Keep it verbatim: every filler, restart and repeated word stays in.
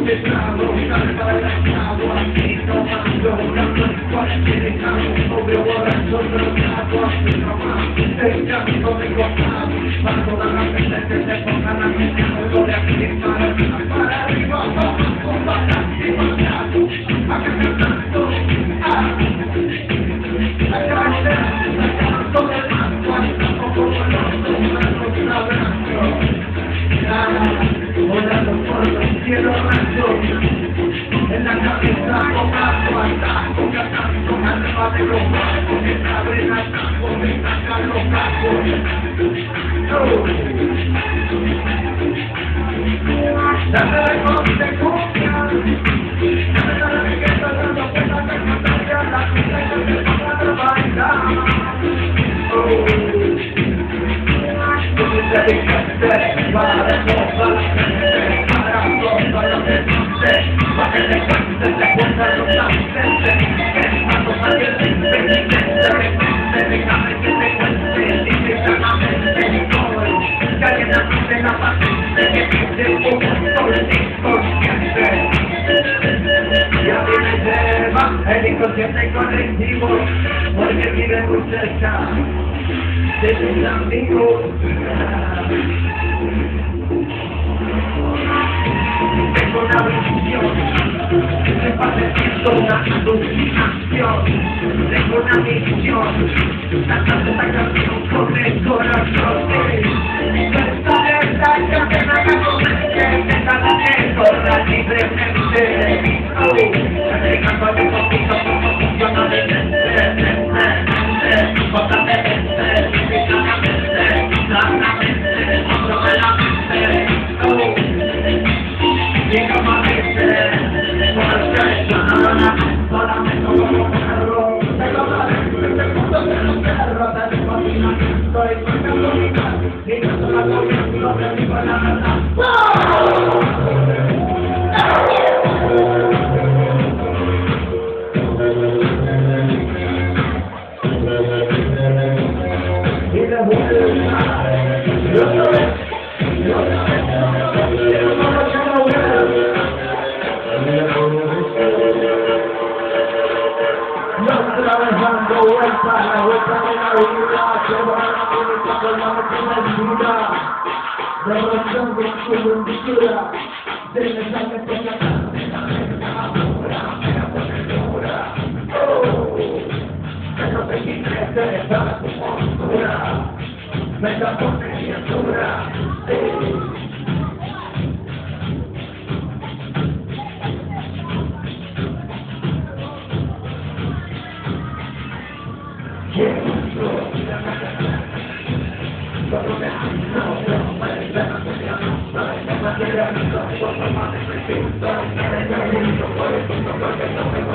Volando por los cielos rasos, en la cabeza con agua, taco, cantando, alma de los bajos, que se abren al campo, me sacan los cajos. Dame la consecuencia, dame la riqueza, dando cuenta que no cambia la vida y no se ponga a bailar. Tú te dedicaste para desplazar la gente, para todo lo que dices, para que te cuentes de cuenta los ausentes, que es más valiente y penitente, repente, déjame que te cuente, inmediatamente todo, que alguien hace la patente, que pide un momento de inconsciente. Ya viene lleva el inconsciente colectivo, porque vive muy cerca de tus amigos. Tengo una visión, me parece una alucinación. Tengo una misión, cantando esta canción con el corazón. Esta verdad ya que me haga comer, que cada que corra libremente. Dejando un poquito como funciona de mente, cosa de mente, físicamente, claramente, otro de la mente. Llega más gente, por el que solamente como perro, te hablaré del mundo de los perros, de mi fascinamiento y soy católica, y no soy la corriente, te digo la verdad. Y de vuelta, yo soy, yo soy, yo soy. Dando vuelta, la vuelta de la vida, que van a poner con la máquina de revolución de su benditura, de mensaje por la tarde, la mente madura, me la pone dura. Oh, pero te quité de esa tu postura, me la pone dura. Por